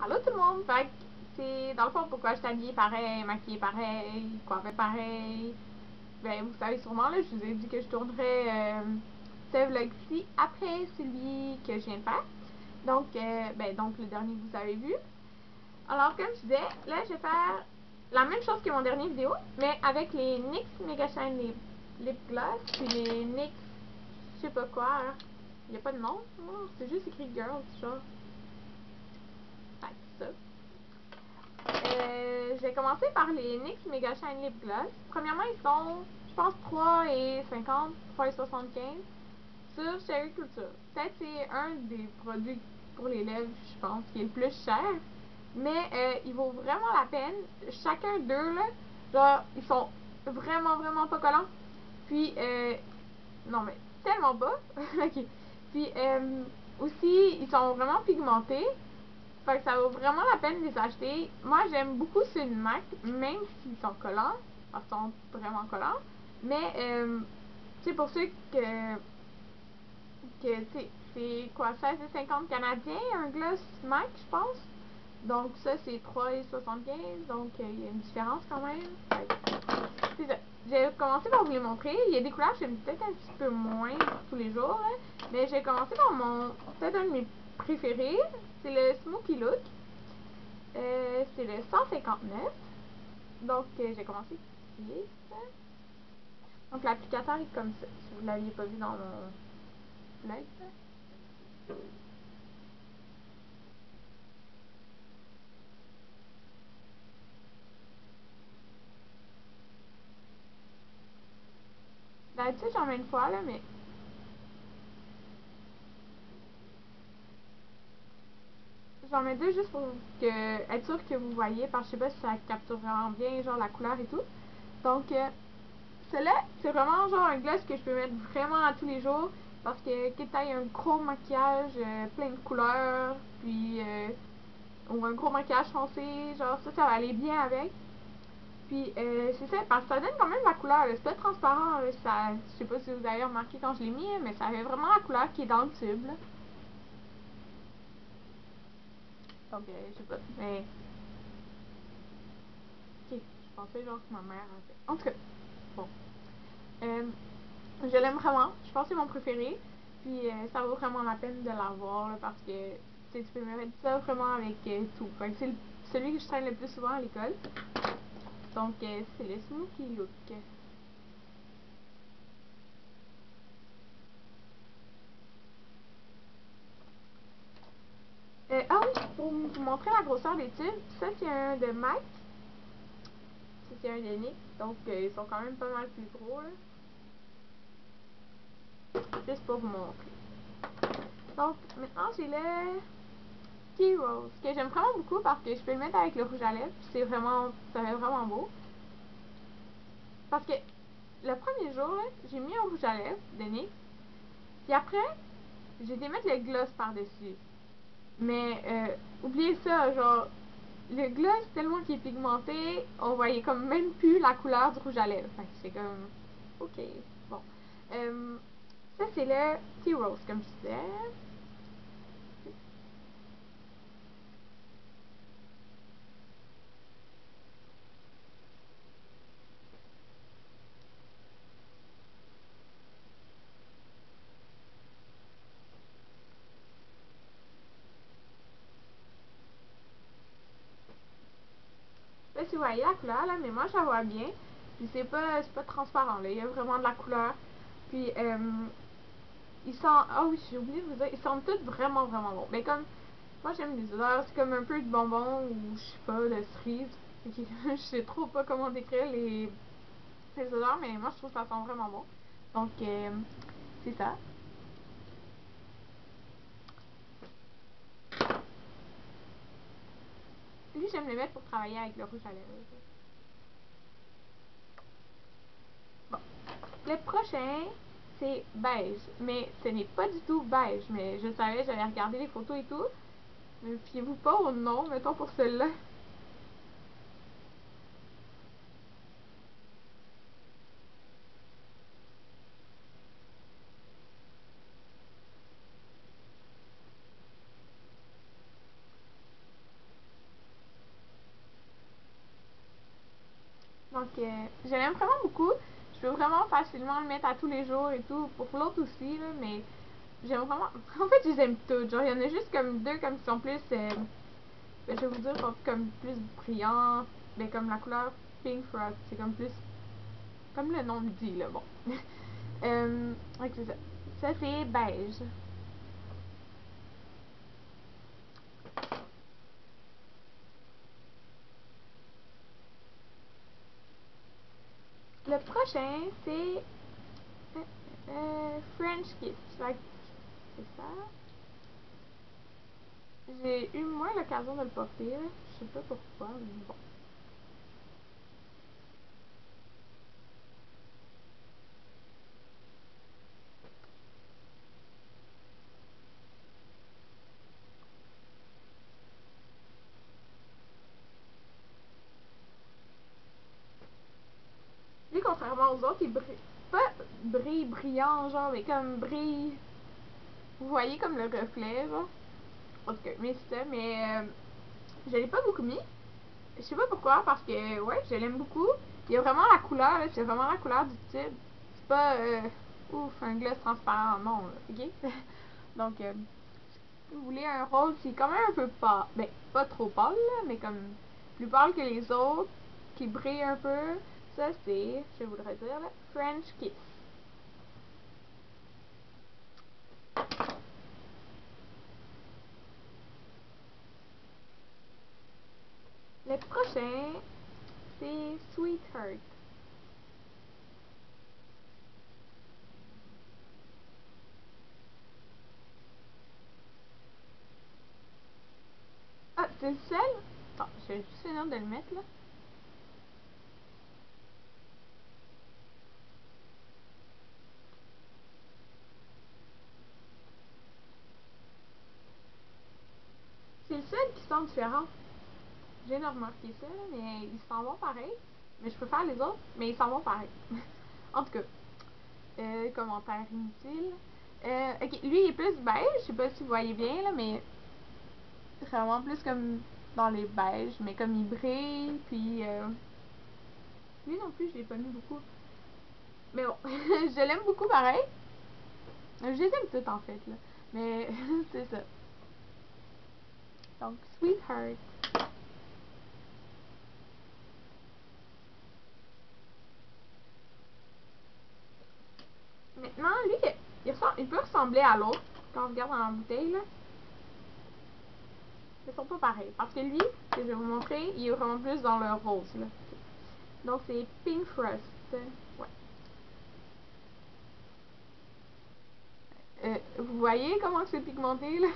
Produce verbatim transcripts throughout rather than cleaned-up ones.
Allô tout le monde! Fait que c'est dans le fond pourquoi je suis habillée pareil, maquillée pareil, coiffée pareil. Ben vous savez sûrement là, je vous ai dit que je tournerais euh, ce vlog-ci après celui que je viens de faire. Donc, euh, ben donc le dernier que vous avez vu. Alors comme je disais, là je vais faire la même chose que mon dernier vidéo, mais avec les N Y X Mega Shine Lip, Lip Gloss, puis les N Y X je sais pas quoi, hein. Il n'y a pas de nom, c'est juste écrit Girls, genre. Fait que ça. Euh, je vais commencer par les N Y X Mega Shine Lip Gloss. Premièrement, ils sont, je pense, trois et cinquante, trois et soixante-quinze sur Cherry Culture. Peut-être c'est un des produits pour les lèvres, je pense, qui est le plus cher. Mais euh, il vaut vraiment la peine. Chacun d'eux, là, genre, ils sont vraiment, vraiment pas collants. Puis, euh, non, mais tellement bas. Ok. Puis, euh, aussi, ils sont vraiment pigmentés. Fait que ça vaut vraiment la peine de les acheter. Moi, j'aime beaucoup ceux de MAC, même s'ils sont collants, parce qu'ils sont vraiment collants. Mais, euh, tu sais, pour ceux que, que tu sais, c'est quoi, seize et cinquante canadiens, un gloss MAC, je pense. Donc, ça, c'est trois et soixante-quinze, donc il euh, y a une différence quand même. C'est ça. J'ai commencé par vous les montrer. Il y a des couleurs que j'aime peut-être un petit peu moins tous les jours, hein, mais j'ai commencé par mon, peut-être un de mes préférés, c'est le Smoky Look. Euh, c'est le cent cinquante-neuf. Donc, euh, j'ai commencé ici. Donc, l'applicateur est comme ça. Si vous ne l'aviez pas vu dans mon vlog. D'habitude, j'en mets une fois, là, mais j'en mets deux juste pour que, être sûr que vous voyez, parce que je sais pas si ça capture vraiment bien, genre, la couleur et tout. Donc, euh, celui-là, c'est vraiment genre un gloss que je peux mettre vraiment à tous les jours parce que quitte à un gros maquillage euh, plein de couleurs, puis euh, ou un gros maquillage foncé, genre ça, ça va aller bien avec. Puis euh, c'est ça, parce que ça donne quand même la couleur, c'est pas transparent, là, ça, je sais pas si vous avez remarqué quand je l'ai mis, mais ça avait vraiment la couleur qui est dans le tube. Là. Donc euh, je sais pas, mais ok, je pensais genre que ma mère avait fait. En tout cas, bon. Euh, je l'aime vraiment. Je pense que c'est mon préféré. Puis euh, ça vaut vraiment la peine de l'avoir là, parce que tu sais, tu peux me mettre ça vraiment avec euh, tout. Fait que c'est le- celui que je traîne le plus souvent à l'école. Donc euh, c'est le Smoky Look. Euh, ah oui, pour vous montrer la grosseur des tubes, ça c'est un de MAC. Ça c'est un de N Y X. Donc euh, ils sont quand même pas mal plus gros là. Juste pour vous montrer. Donc maintenant j'ai le Key Rose, que j'aime vraiment beaucoup parce que je peux le mettre avec le rouge à lèvres. C'est vraiment, ça fait vraiment beau. Parce que le premier jour, j'ai mis un rouge à lèvres de N Y X. Puis après, j'ai été mettre le gloss par-dessus. Mais euh, oubliez ça, genre, le gloss, tellement qu'il est pigmenté, on voyait comme même plus la couleur du rouge à lèvres. Fait que c'est comme, ok, bon. Euh, ça, c'est le Tea Rose, comme je disais. Je sais pas si vous voyez la couleur, là, mais moi, je la vois bien. Puis c'est pas, c'est pas transparent, là. Il y a vraiment de la couleur. Puis, euh, ils sentent, ah oui, j'ai oublié de vous dire, ils sentent tous vraiment, vraiment bons. Mais comme, moi j'aime les odeurs, c'est comme un peu de bonbons ou je sais pas, de cerise. Okay. Je sais trop pas comment décrire les, les odeurs, mais moi je trouve que ça sent vraiment bon. Donc, euh, c'est ça. Lui, j'aime le mettre pour travailler avec le rouge à lèvres. Bon. Le prochain, c'est beige. Mais ce n'est pas du tout beige. Mais je savais, j'avais regardé les photos et tout. Mais fiez-vous pas au nom, mettons pour celui-là. Donc, euh, je l'aime vraiment beaucoup. Je peux vraiment facilement le mettre à tous les jours et tout. Pour l'autre aussi, là, mais j'aime vraiment. En fait, je les aime toutes. Genre, il y en a juste comme deux comme qui sont plus. Euh, ben, je vais vous dire, sont comme plus brillants. Ben, comme la couleur Pink Frost. C'est comme plus. Comme le nom le dit, là, bon. euh, ok, c'est ça. Ça, c'est beige. Le prochain, c'est euh, euh, French Kiss. Fait que c'est ça. J'ai eu moins l'occasion de le porter. Là. Je sais pas pourquoi, mais bon. Lui, contrairement aux autres, il brille. Pas brille brillant, genre, mais comme brille. Vous voyez comme le reflet, genre. En tout cas, mais c'est ça, mais euh, je l'ai pas beaucoup mis. Je sais pas pourquoi, parce que, ouais, je l'aime beaucoup. Il y a vraiment la couleur, là, c'est vraiment la couleur du tube. C'est pas, euh, ouf, un gloss transparent, non, là, ok? Donc, euh, si vous voulez un rose qui est quand même un peu pâle, ben, pas trop pâle, là, mais comme plus pâle que les autres, qui brille un peu, ça c'est, je voudrais dire, là, French Kiss. Le prochain, c'est Sweetheart. Ah, c'est le seul? Attends, j'ai juste une de le mettre, là. C'est le seul qui sent différent. J'ai remarqué ça, là, mais ils s'en vont pareil. Mais je préfère les autres, mais ils s'en vont pareil. En tout cas, euh, commentaire inutile. Euh, ok, lui il est plus beige, je sais pas si vous voyez bien, là, mais vraiment plus comme dans les beiges, mais comme il brille, puis euh, lui non plus, je l'ai pas mis beaucoup. Mais bon, je l'aime beaucoup pareil. Je les aime toutes en fait, là. Mais c'est ça. Donc, Sweetheart. Maintenant, lui, il, ressemble, il peut ressembler à l'autre quand on regarde dans la bouteille, là. Ils sont pas pareils. Parce que lui, que je vais vous montrer, il est vraiment plus dans le rose, là. Donc, c'est Pink Frost. Ouais. Euh, vous voyez comment c'est pigmenté, là?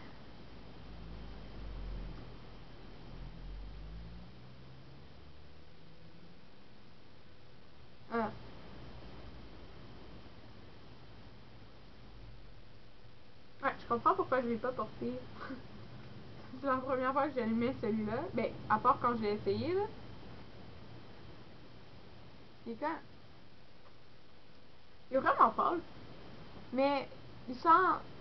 Ah. Ouais, je comprends pourquoi je l'ai pas porté. C'est la première fois que j'allumais celui-là. Ben, à part quand je l'ai essayé, là. Il est quand... Il est vraiment pâle. Mais, il sent...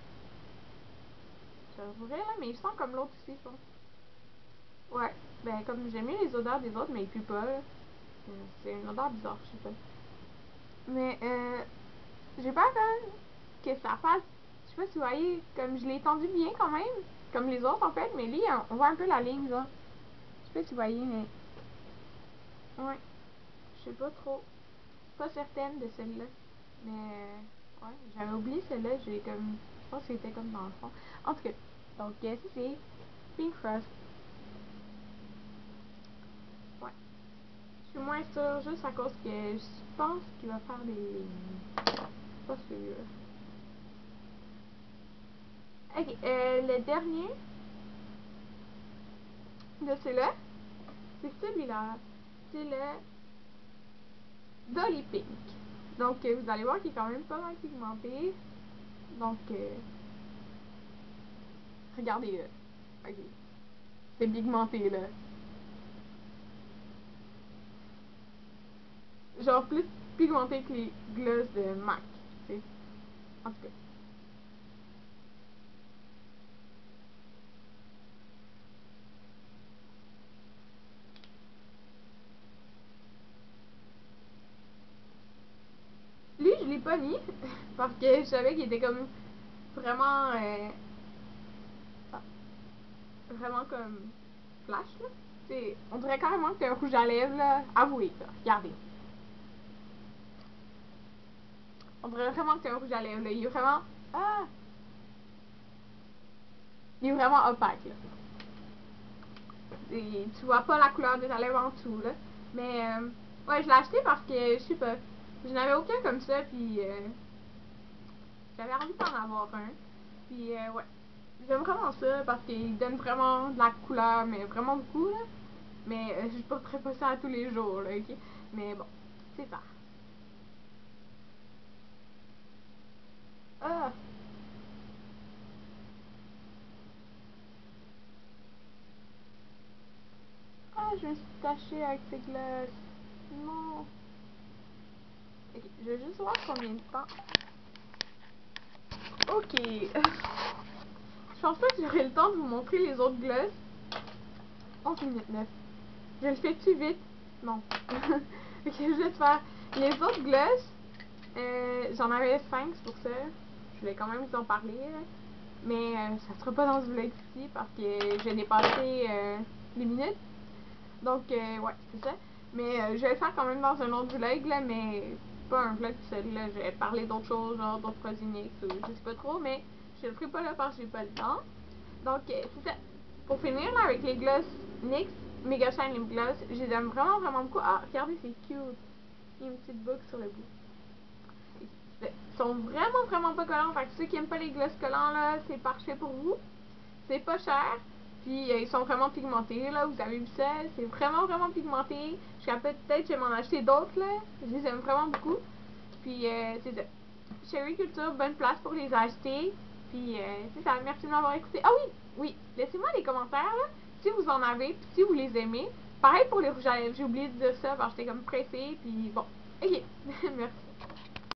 Je vrai, là, mais il sent comme l'autre aussi, je pense. Ouais. Ben, comme j'aime mieux les odeurs des autres, mais il pue pas, là. C'est une odeur bizarre, je sais pas. Mais, euh... j'ai peur quand même que ça fasse... Je sais pas si vous voyez, comme je l'ai tendu bien quand même. Comme les autres, en fait. Mais lui, on voit un peu la ligne, là. Je sais pas si vous voyez, mais... Ouais. Je sais pas trop. Pas certaine de celle-là. Mais, euh, ouais, j'avais oublié celle-là. J'ai comme. Je pense que c'était comme dans le fond. En tout cas, donc, euh, ça c'est Pink Frost. Ouais. Je suis moins sûre juste à cause que je pense qu'il va faire des lignes. Pas sûr. Ok, euh, le dernier de ceux-là, c'est celui-là. C'est le Dolly Pink. Donc, euh, vous allez voir qu'il est quand même pas mal pigmenté. Donc, euh, regardez-le. Ok. C'est pigmenté, là. Genre plus pigmenté que les gloss de MAC, tu sais. En tout cas. pas mis parce que je savais qu'il était comme vraiment euh, vraiment comme flash là. C'est, on dirait carrément que c'est un rouge à lèvres là. Avouez ça, regardez. On dirait vraiment que c'est un rouge à lèvres là. Il est vraiment ah, il est vraiment opaque là. Et tu vois pas la couleur de ta lèvre en dessous là. Mais euh, ouais, je l'ai acheté parce que je sais pas, je n'avais aucun comme ça puis euh, j'avais envie d'en avoir un. Puis euh, ouais, j'aime vraiment ça parce qu'il donne vraiment de la couleur, mais vraiment beaucoup là. Mais euh, je porterai pas ça à tous les jours là, ok? Mais bon, c'est ça. Ah, ah, je me suis tachée avec ces glaces. Non. Ok, je vais juste voir combien de temps. Ok. Je pense pas que j'aurai le temps de vous montrer les autres glosses. onze minutes neuf. Je le fais plus vite. Non. Ok, je vais te faire les autres glosses. Euh, J'en avais cinq pour ça. Je voulais quand même vous en parler. Là. Mais euh, ça sera pas dans ce vlog-ci parce que j'ai dépassé euh, les minutes. Donc, euh, ouais, c'est ça. Mais euh, je vais le faire quand même dans un autre vlog, là, mais pas un vlog seul, là. Je vais parler d'autres choses, genre d'autres produits N Y X ou je sais pas trop, mais je le ferai pas là parce que j'ai pas le temps. Donc, euh, c'est ça. Pour finir, là, avec les gloss N Y X Mega Shine Lip Gloss, je les aime vraiment, vraiment beaucoup. Ah, regardez, c'est cute. Il y a une petite boucle sur le bout. Ils sont vraiment, vraiment pas collants. Fait que ceux qui aiment pas les gloss collants, là, c'est parfait pour vous. C'est pas cher. Puis euh, ils sont vraiment pigmentés, là. Vous avez vu ça? C'est vraiment, vraiment pigmenté. Je suis peut-être je vais m'en acheter d'autres, là. Je les aime vraiment beaucoup. Puis euh, c'est ça. Cherry Culture, bonne place pour les acheter. Puis euh, c'est ça. Merci de m'avoir écouté. Ah oui! Oui! Laissez-moi des commentaires, là. Si vous en avez, puis si vous les aimez. Pareil pour les rouges à lèvres. J'ai oublié de dire ça parce que j'étais comme pressée. Puis bon. Ok. Merci.